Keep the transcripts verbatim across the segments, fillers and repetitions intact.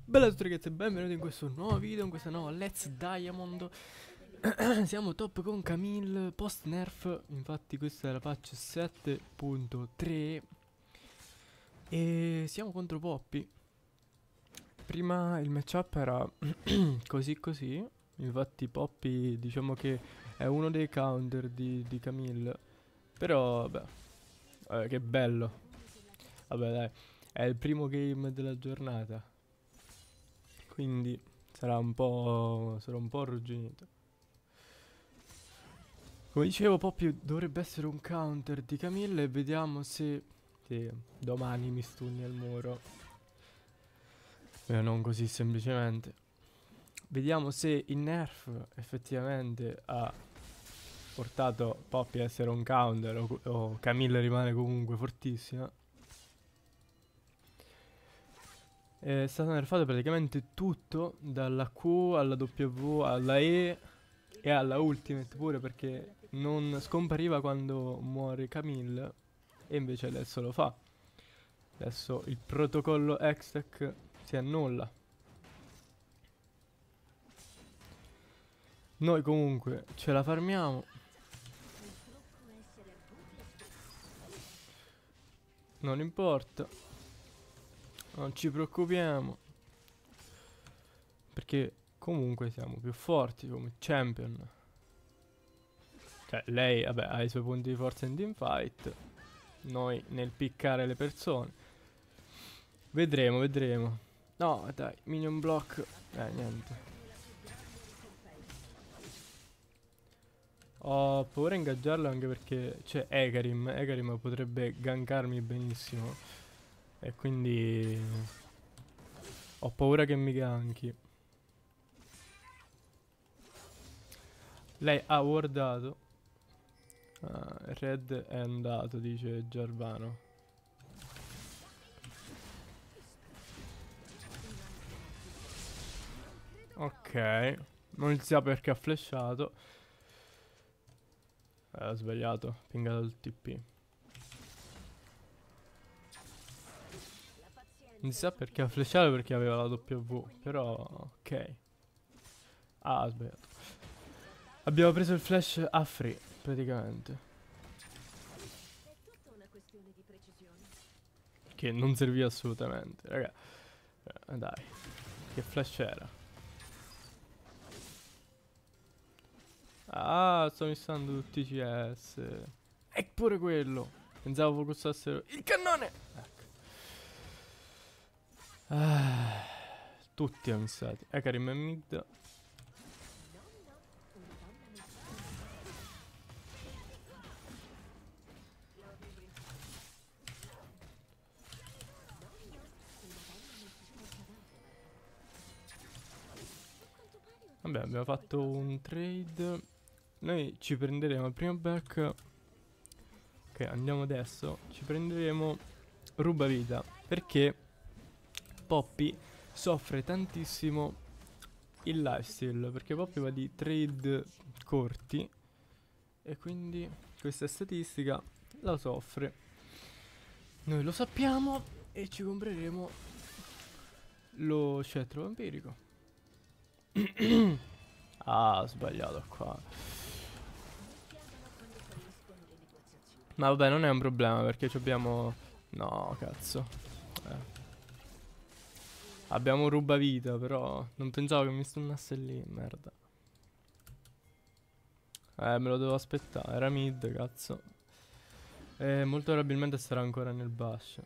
Bella a tutti ragazzi e benvenuti in questo nuovo video, in questa nuova Let's Diamond. Siamo top con Camille post nerf, infatti questa è la patch sette punto tre e siamo contro Poppy. Prima il matchup era così così, infatti Poppy diciamo che è uno dei counter di, di Camille, però vabbè, eh, che bello, vabbè dai, è il primo game della giornata. Quindi sarà un po'. sarà un po' arrugginito. Come dicevo, Poppy dovrebbe essere un counter di Camille e vediamo se. se domani mi stunni al muro. Eh, non così semplicemente. Vediamo se il nerf effettivamente ha portato Poppy a essere un counter o, o Camille rimane comunque fortissima. È stato nerfato praticamente tutto, dalla Q alla W alla E e alla Ultimate pure, perché non scompariva quando muore Camille e invece adesso lo fa. Adesso il protocollo Hextech si annulla. Noi comunque ce la farmiamo. Non importa. Non ci preoccupiamo. Perché comunque siamo più forti come champion. Cioè lei vabbè ha i suoi punti di forza in teamfight. Noi nel piccare le persone. Vedremo, vedremo. No dai, minion block. Eh niente. Ho paura a ingaggiarlo anche perché c'è Ekarim. Ekarim potrebbe gankarmi benissimo. E quindi ho paura che mi ganki. Lei ha wardato. Ah, Red è andato, dice Giarvano. Ok. Non si sa perché ha flashato. Eh, ho sbagliato. Pingato il T P. Non si sa perché ha flashato, perché aveva la W. Però, ok. Ah, ho sbagliato. Abbiamo preso il flash a free, praticamente. Che non serviva assolutamente, raga. Eh, dai. Che flash era? Ah, sto missando tutti i C S. E pure quello. Pensavo focussassero il cannone. Ecco. Ah, tutti ho missati. Ekarim e mid. Vabbè, abbiamo fatto un trade. Noi ci prenderemo il primo back. Ok, andiamo adesso. Ci prenderemo rubavita. Perché Poppy soffre tantissimo il lifesteal. Perché Poppy va di trade corti. E quindi questa statistica la soffre. Noi lo sappiamo e ci compreremo lo scettro vampirico. Ah, ho sbagliato qua. Ma vabbè, non è un problema perché abbiamo. No, cazzo. Eh. Abbiamo un rubavita, però non pensavo che mi stunnasse lì, merda. Eh, me lo devo aspettare, era mid, cazzo. E molto probabilmente sarà ancora nel bash.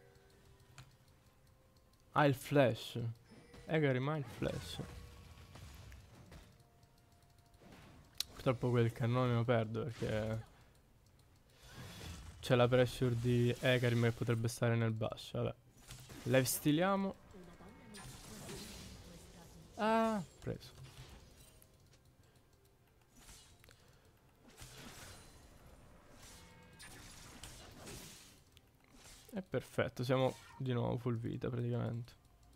Ah, il flash. Egari, ma il flash. Purtroppo quel cannone lo perdo perché c'è la pressure di Ekarim che potrebbe stare nel bash. Vabbè. Live stiliamo. Ah, preso. È perfetto, siamo di nuovo full vita praticamente.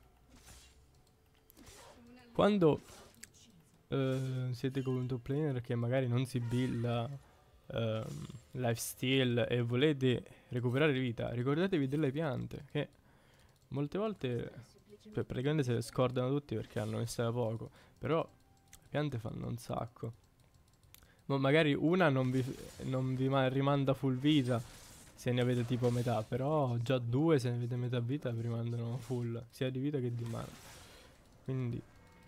Quando uh, siete con un top laner che magari non si builda uh, lifesteal e volete recuperare vita, ricordatevi delle piante che Molte volte, cioè, praticamente se le scordano tutti perché hanno messo da poco. Però le piante fanno un sacco. Ma magari una non vi, non vi ma- rimanda full vita se ne avete tipo metà. Però già due se ne avete metà vita vi rimandano full, sia di vita che di mana. Quindi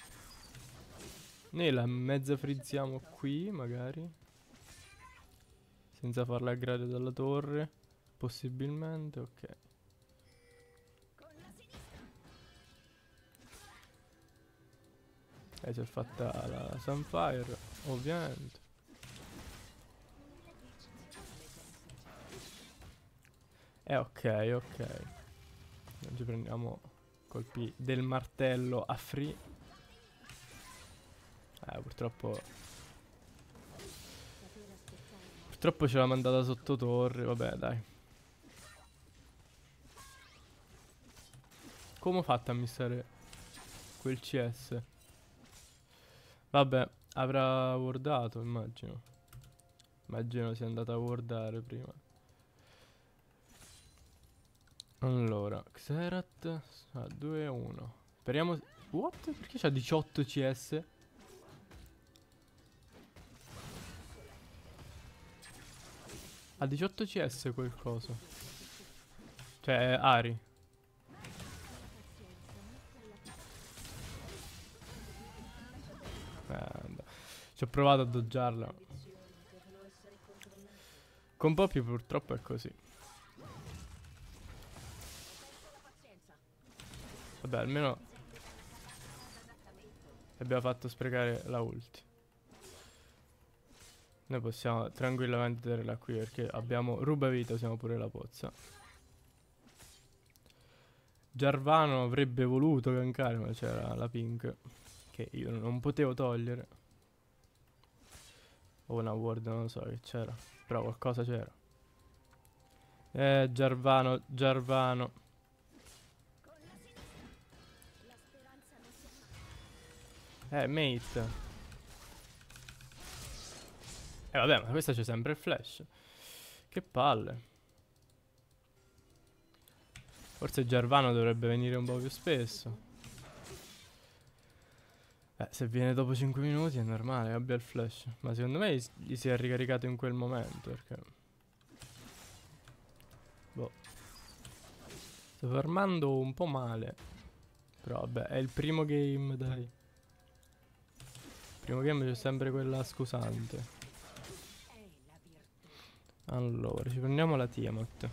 noi la mezza frizziamo qui magari, senza farla aggredire dalla torre. Possibilmente, ok. E si è fatta la Sunfire, ovviamente. E ok, ok. Oggi prendiamo colpi del martello a free. Eh, purtroppo... Purtroppo ce l'ha mandata sotto torre, vabbè, dai. Come ho fatto a missare quel C S? Vabbè, avrà wardato, immagino. Immagino sia andata a wardare prima. Allora, Xerath a due a uno. Speriamo... What? Perché c'ha diciotto C S? Ha diciotto C S quel coso. Cioè, Ari. Eh, ci ho provato a doggiarla. Con Poppy purtroppo è così. Vabbè, almeno abbiamo fatto sprecare la ulti. Noi possiamo tranquillamente tenerla qui perché abbiamo ruba vita, usiamo pure la pozza. Jarvano avrebbe voluto gankare, ma c'era la pink che io non potevo togliere. O una ward, non lo so che c'era. Però qualcosa c'era. Eh, Jarvano, Jarvano. Eh, mate. Eh vabbè, ma questa c'è sempre il flash. Che palle. Forse Jarvano dovrebbe venire un po' più spesso. Eh, se viene dopo cinque minuti è normale, abbia il flash. Ma secondo me gli si è ricaricato in quel momento, perché... Boh. Sto farmando un po' male. Però vabbè, è il primo game, dai. Primo game c'è sempre quella scusante. Allora, ci prendiamo la Tiamat.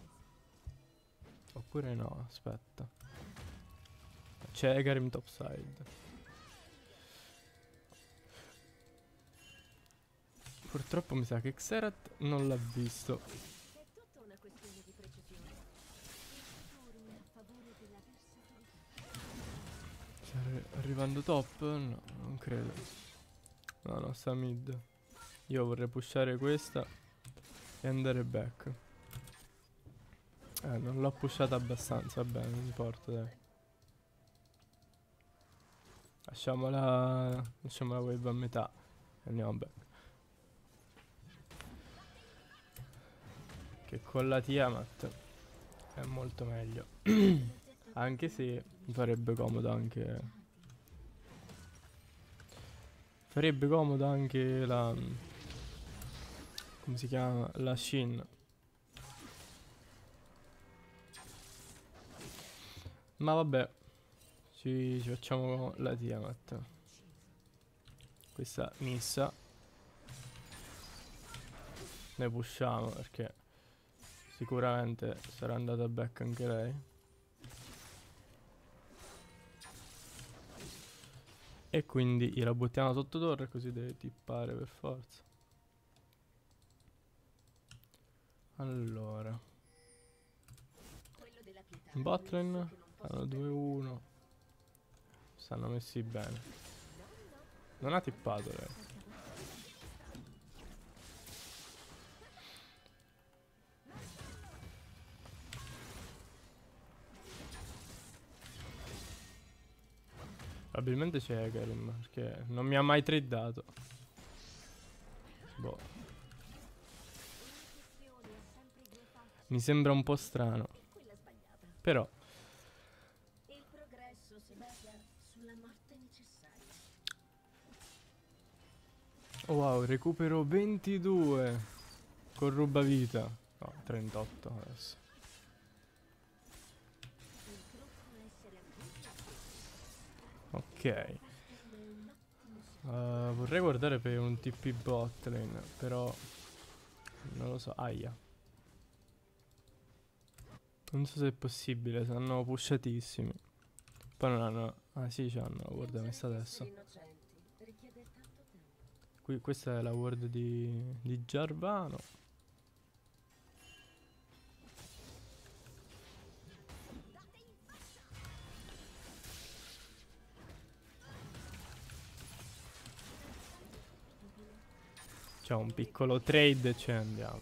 Oppure no, aspetta. C'è Egarim topside. Purtroppo mi sa che Xerath non l'ha visto. Sta arri arrivando top? No, non credo. No, no, sta mid. Io vorrei pushare questa e andare back. Eh, non l'ho pushata abbastanza, vabbè, non importa, dai. Lasciamola... Lasciamo la wave a metà e andiamo back. Che con la Tiamat è molto meglio. Anche se mi farebbe comodo anche... Farebbe comodo anche la... Come si chiama? La Shin. Ma vabbè. Ci, ci facciamo la Tiamat. Questa missa. Ne pushiamo perché sicuramente sarà andata back anche lei. E quindi gliela buttiamo sotto torre così deve tippare per forza. Allora. In botlane hanno due uno. Stanno messi bene. Non ha tippato lei. Probabilmente c'è Egarim, perché non mi ha mai tradato. Boh. Mi sembra un po' strano. Però Oh wow, recupero ventidue con rubavita. No, trentotto adesso. Ok. Uh, vorrei guardare per un T P bot lane, però non lo so. Aia. Non so se è possibile, saranno pushatissimi. Poi non hanno... Ah sì, c'hanno la ward messa adesso. Qui, questa è la ward di, di Jarvano. C'è un piccolo trade e ce ne andiamo.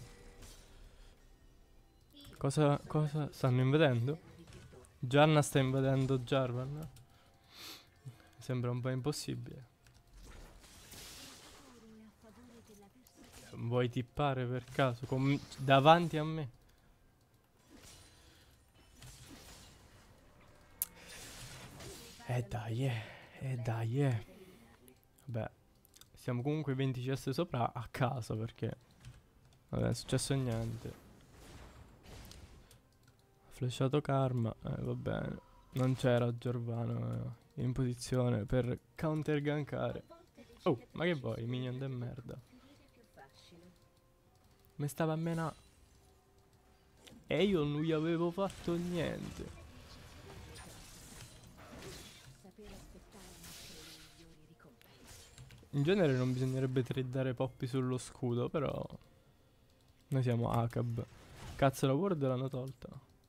Cosa, cosa stanno invadendo? Gianna sta invadendo Jarvan? Sembra un po' impossibile. Vuoi tippare per caso? Com davanti a me? Eh dai, eh, eh dai, eh. Vabbè, siamo comunque venti C S sopra a caso perché non è successo niente. Ha flashato Karma, eh va bene. Non c'era Giordano eh, in posizione per counter gankare. Oh, ma che vuoi, minion de merda? Mi stava a mena. E io non gli avevo fatto niente. In genere non bisognerebbe tradare Poppy sullo scudo, però noi siamo Akab. Cazzo, la ward l'hanno tolta.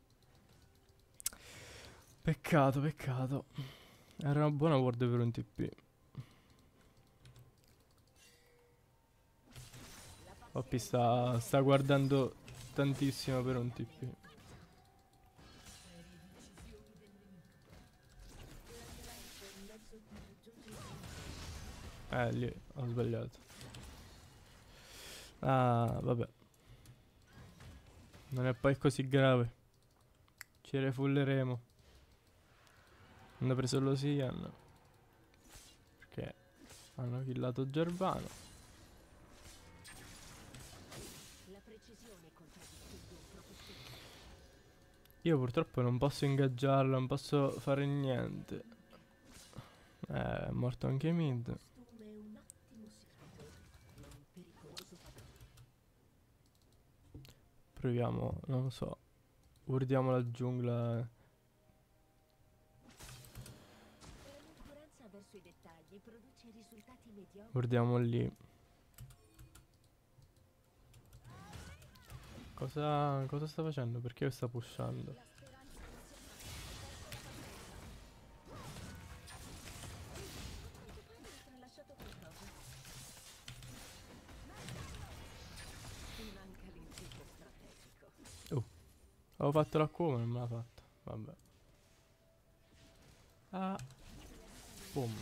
Peccato, peccato. Era una buona ward per un T P. Poppy sta, sta guardando tantissimo per un T P. Eh, lì ho sbagliato. Ah, vabbè. Non è poi così grave. Ci refulleremo. Hanno preso lo Sian. Perché hanno killato Giordano. Io purtroppo non posso ingaggiarlo, non posso fare niente. Eh, è morto anche mid. Proviamo, non lo so. Urdiamo la giungla. Urdiamo lì. Cosa, cosa sta facendo? Perché sta pushando? Oh, avevo fatto la Q ma non me l'ha fatta. Vabbè. Ah. Boom.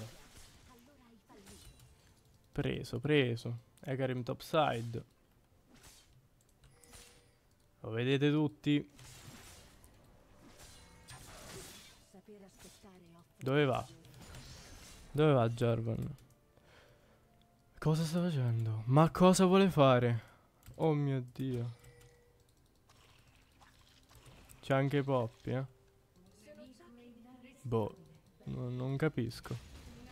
Preso, preso. Ekarim topside. Lo vedete tutti? Dove va? Dove va Jarvan? Cosa sta facendo? Ma cosa vuole fare? Oh mio Dio. C'è anche Poppy, eh? Boh, no, non capisco.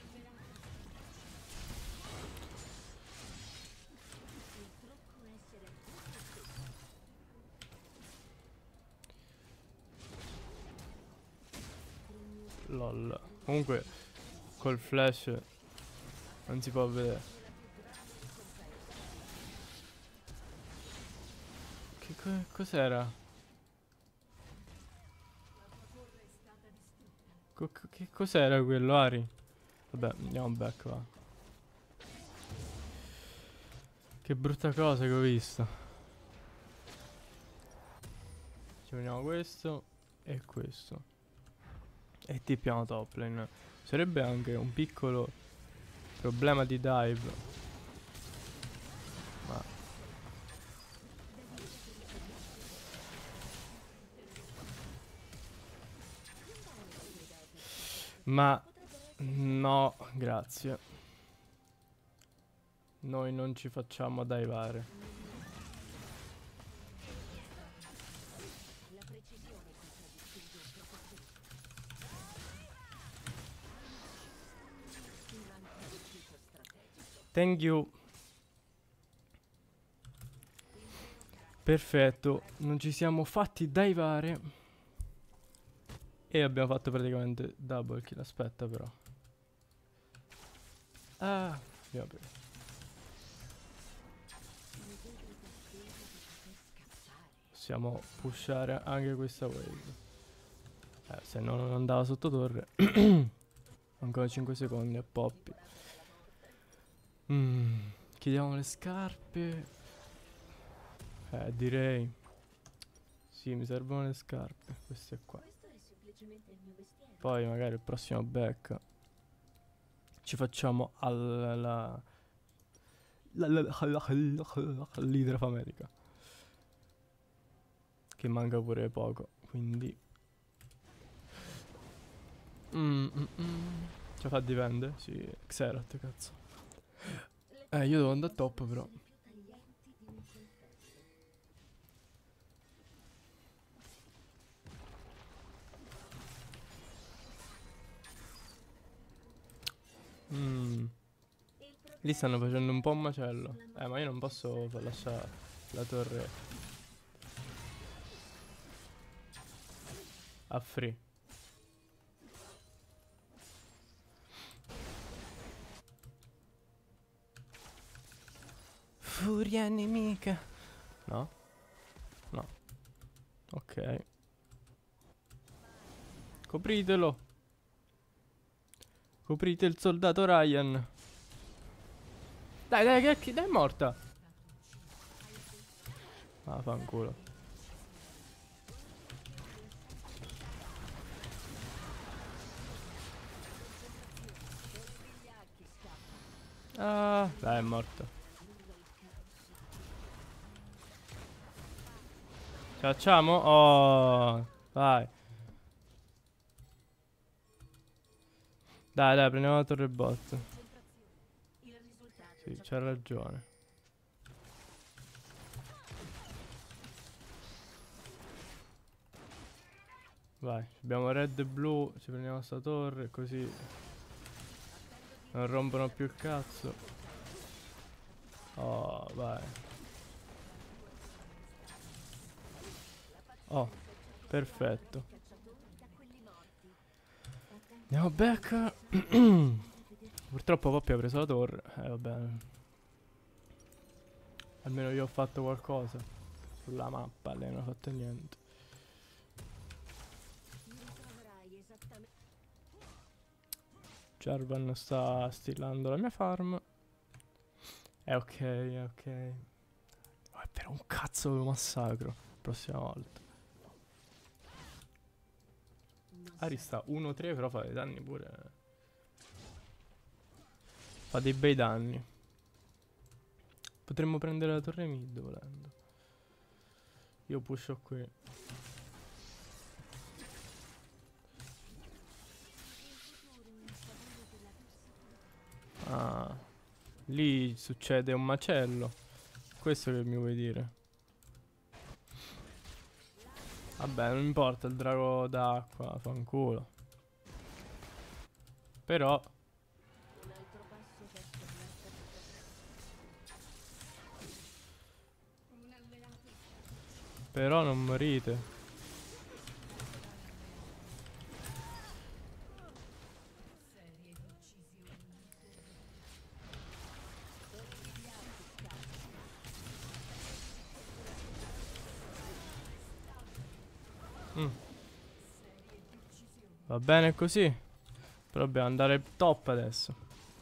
Lol. Comunque, col flash non si può vedere. Che co cos'era? Co che cos'era quello, Ari? Vabbè, andiamo back, va. Che brutta cosa che ho visto. Ci prendiamo questo e questo. E tippiamo top lane. Sarebbe anche un piccolo problema di dive. Ma Ma no, grazie. Noi non ci facciamo divare. Thank you. Perfetto, non ci siamo fatti divare. E abbiamo fatto praticamente double kill. Aspetta però. Ah, abbiamo preso. Possiamo pushare anche questa wave. Eh, se no non andava sotto torre. Ancora cinque secondi a Poppy. Mm, chiediamo le scarpe. Eh, direi. Sì, mi servono le scarpe. Queste qua. Poi magari il prossimo back ci facciamo alla all'Hydra of America, che manca pure poco, quindi mm, mm, mm. Ce la fa dipende? Sì, Xerath, cazzo. Eh, io devo andare top però. Mm. Lì stanno facendo un po' un macello. Eh, ma io non posso far lasciare la torre a free. Furia nemica. No? No. Ok. Copritelo. Coprite il soldato Ryan. Dai, dai, che, che dai, è morta. Ah, fanculo. Ah, dai, è morta. Ce la facciamo? Oh, vai. Dai, dai, prendiamo la torre bot. Sì, c'ha ragione. Vai, abbiamo red e blu, ci prendiamo sta torre, così non rompono più il cazzo. Oh, vai. Oh, perfetto. Andiamo back. Purtroppo Poppy ha preso la torre. Eh, vabbè. Almeno io ho fatto qualcosa sulla mappa, lei non ha fatto niente. Jarvan sta stillando la mia farm. È ok, è ok. Oh, è per un cazzo lo massacro. Prossima volta. Ari sta uno tre, però fa dei danni pure. Fa dei bei danni. Potremmo prendere la torre mid volendo. Io pusho qui. Ah, lì succede un macello. Questo che mi vuoi dire? Vabbè, non importa, il drago d'acqua, fanculo. Però Però non morite. Mm. Va bene così. Però dobbiamo andare top adesso.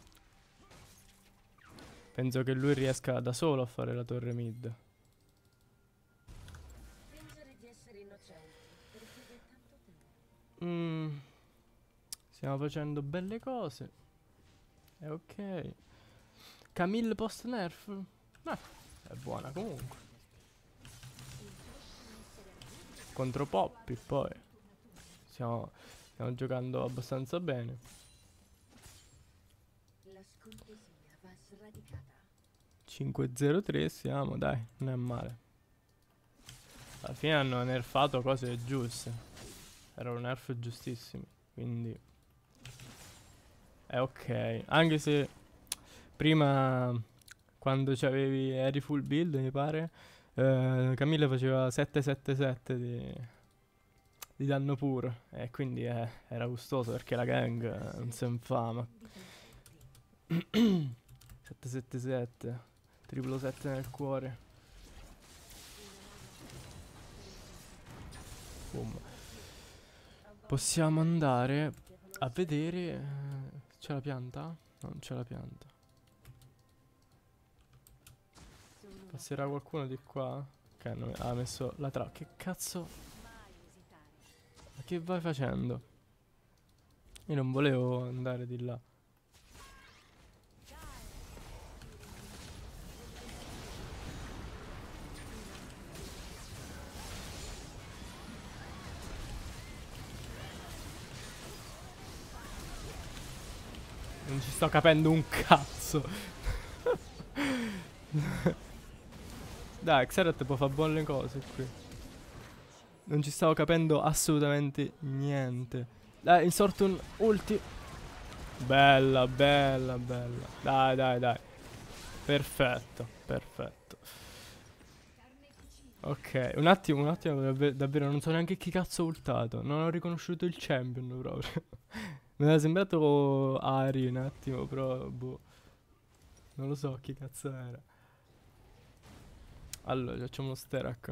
Penso che lui riesca da solo a fare la torre mid. Mm. Stiamo facendo belle cose. È ok. Camille post nerf? Eh, è buona comunque. Contro Poppy poi. Siamo... Stiamo giocando abbastanza bene. La scortesia va sradicata. cinque zero tre siamo, dai, non è male. Alla fine hanno nerfato cose giuste. Erano nerf giustissimi, quindi è ok. Anche se prima, quando c'avevi, eri full build, mi pare, eh, Camille faceva sette sette sette di, di danno puro. E quindi eh, era gustoso perché la gang eh, non si infama. sette sette sette, triplo sette nel cuore. Boom. Possiamo andare a vedere. eh, C'è la pianta? Non c'è la pianta. Passerà qualcuno di qua? Che hanno- ha messo la trappola. Che cazzo? Ma che vai facendo? Io non volevo andare di là. Non ci sto capendo un cazzo. Dai, Xerath può fare buone cose qui. Non ci stavo capendo assolutamente niente. Dai, insorto un ulti. Bella, bella, bella. Dai, dai, dai. Perfetto, perfetto. Ok, un attimo, un attimo, davvero, davvero non so neanche chi cazzo ho ultato. Non ho riconosciuto il champion proprio. Mi era sembrato Ari un attimo, però boh. Non lo so chi cazzo era. Allora, facciamo uno Sterak.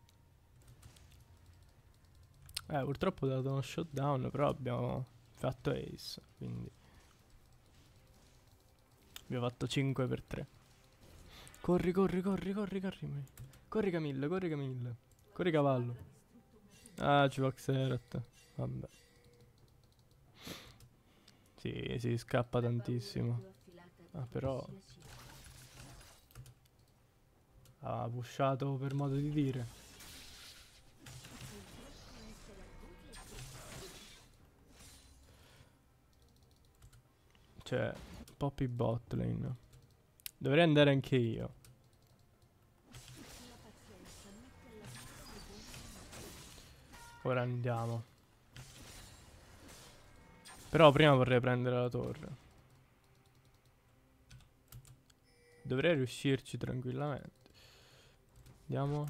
Eh, purtroppo ho dato uno shutdown, però abbiamo fatto ace, quindi abbiamo fatto cinque per tre. Corri, corri, corri, corri, corri. Corri Camille, corri Camille. Corri cavallo. Ah, ci va Xerath. Vabbè. Sì, si scappa tantissimo. Ah, però ha pushato per modo di dire. Cioè, Poppy bot lane. Dovrei andare anche io. Ora andiamo. Però prima vorrei prendere la torre. Dovrei riuscirci tranquillamente. Andiamo.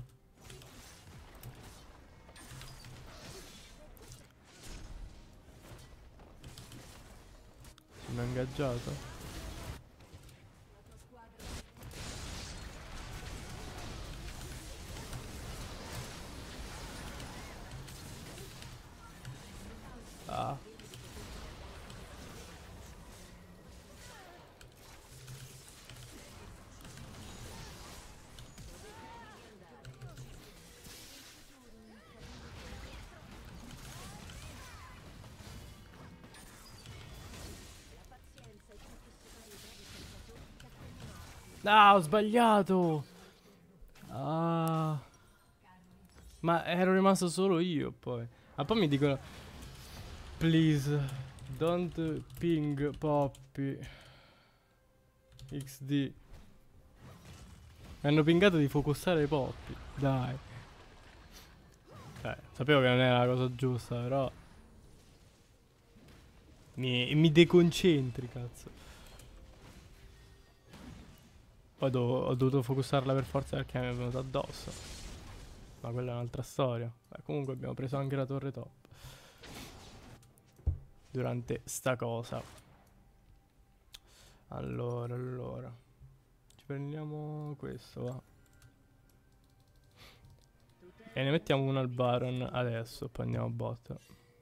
Sono ingaggiato. Ah. Ah, ho sbagliato. Ah. Ma ero rimasto solo io poi. Ah, poi mi dicono: please, don't ping Poppy X D. Mi hanno pingato di focussare Poppy. Dai. Cioè, sapevo che non era la cosa giusta, però Mi, mi deconcentri, cazzo. Poi do- ho dovuto focussarla per forza perché mi è venuto addosso. Ma quella è un'altra storia. Beh, comunque abbiamo preso anche la torre top durante sta cosa. Allora, allora. Ci prendiamo questo, va. E ne mettiamo uno al Baron adesso, poi andiamo a bot.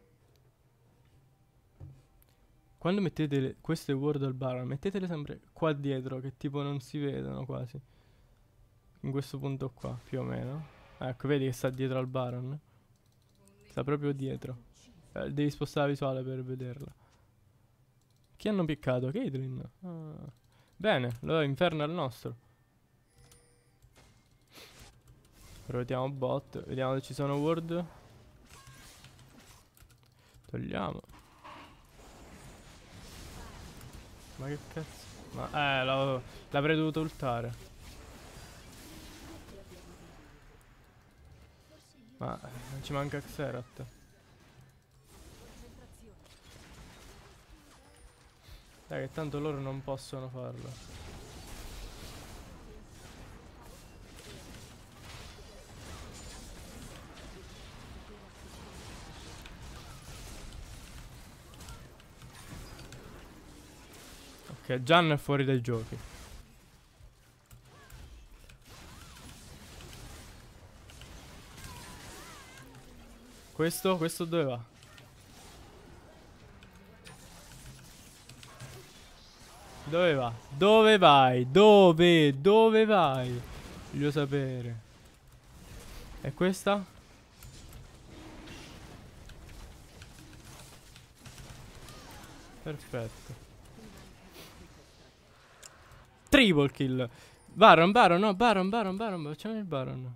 Quando mettete le, queste word al Baron, mettetele sempre qua dietro, che tipo non si vedono quasi. In questo punto qua, più o meno. Ecco, vedi che sta dietro al Baron? Sta proprio dietro. Eh, devi spostare la visuale per vederla. Chi hanno piccato? Caitlyn. Ah. Bene, allora inferno al nostro. Ora vediamo bot. Vediamo se ci sono ward. Togliamo. Ma che cazzo? Ma eh, l'av- l'avrei dovuto ultare. Ma non ci manca Xerath. Dai, che tanto loro non possono farlo. Ok, Gian è fuori dai giochi. Questo, questo dove va? Dove va? Dove vai? Dove? Dove vai? Voglio sapere. E questa? Perfetto. Triple kill. Baron, Baron, no, Baron, Baron, Baron. Facciamo il Baron.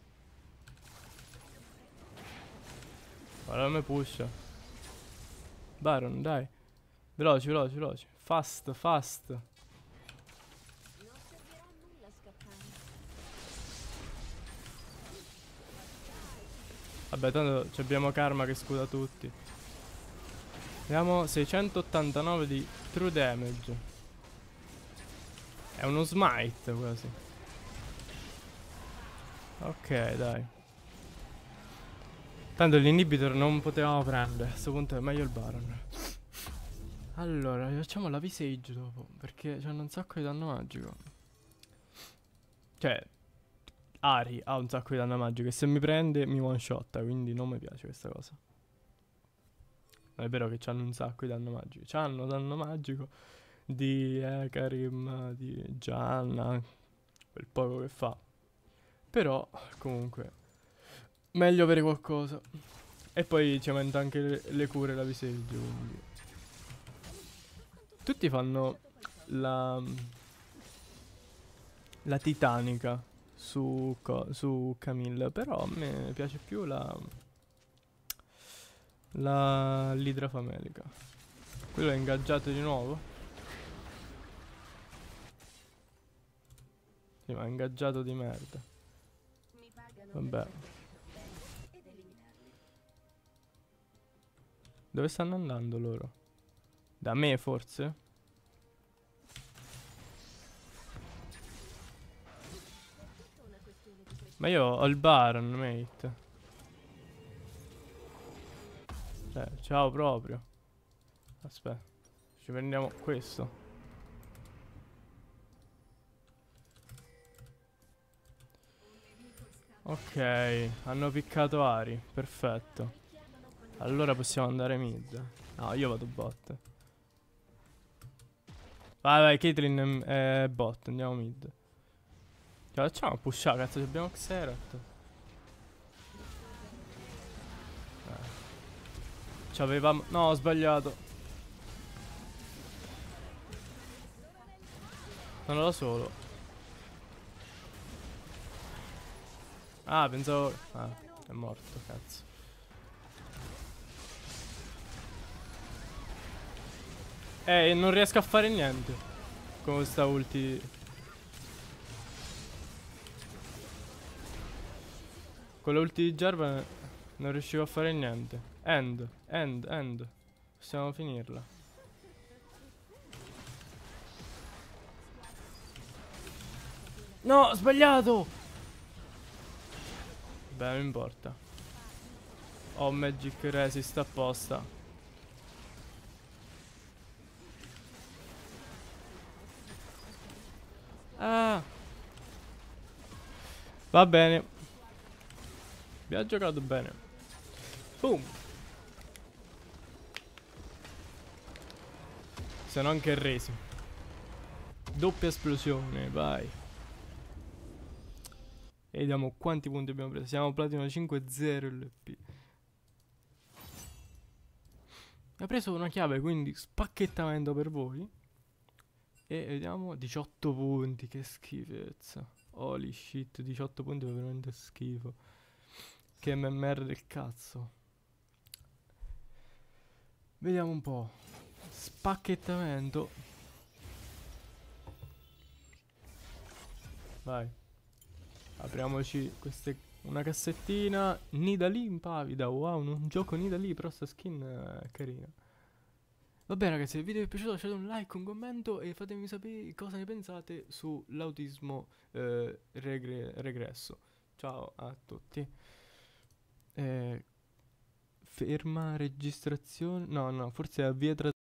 Guarda me pusha. Baron, dai. Veloci, veloci, veloci. Fast, fast. Vabbè, tanto ci abbiamo Karma che scuda tutti. Abbiamo seicentottantanove di true damage. È uno smite quasi. Ok, dai. Tanto l'inhibitor non potevamo prendere. A questo punto è meglio il Baron. Allora, facciamo la Visage dopo. Perché c'hanno un sacco di danno magico. Cioè, Ari ha un sacco di danno magico. E se mi prende mi one shotta. Quindi non mi piace questa cosa. Non è vero che c'hanno un sacco di danno magico. C'hanno danno magico di Ekarim, di Gianna. Quel poco che fa. Però, comunque, meglio avere qualcosa. E poi ci aumenta anche le, le cure la Visage, quindi. Tutti fanno la la titanica su, su Camille, però a me piace più la la l'idra famelica. Quello è ingaggiato di nuovo? Sì, ma è ingaggiato di merda. Vabbè. Dove stanno andando loro? Da me forse? Ma io ho il Baron, mate. Cioè, ciao proprio. Aspetta. Ci prendiamo questo. Ok, hanno piccato Ari. Perfetto. Allora possiamo andare mid. No, io vado bot. Vai, vai, Caitlyn è, è bot, andiamo mid. Ce la facciamo a pushare, cazzo, abbiamo Xerath. Eh. Ci avevamo... No, ho sbagliato. Sono da solo. Ah, pensavo... Ah, è morto, cazzo. Eh, non riesco a fare niente con questa ulti. Con la ulti di Jarvan non riuscivo a fare niente. End, end, end. Possiamo finirla. No, ho sbagliato! Beh, non importa. Ho Magic Resist apposta. Ah. Va bene. Abbiamo giocato bene. Boom. Se no anche il resi. Doppia esplosione, vai. E vediamo quanti punti abbiamo preso. Siamo platino cinque zero L P. Ha preso una chiave, quindi spacchettamento per voi. E vediamo diciotto punti, che schifezza. Holy shit, diciotto punti fa veramente schifo. Che M M R del cazzo. Vediamo un po'. Spacchettamento. Vai. Apriamoci queste... Una cassettina. Nidalee impavida. Wow, un, un gioco Nidalee, però sta skin è carina. Va bene ragazzi, se il video vi è piaciuto lasciate un like, un commento e fatemi sapere cosa ne pensate sull'autismo eh, regre- regresso. Ciao a tutti. Eh, ferma registrazione. No, no, forse avvia traduzione.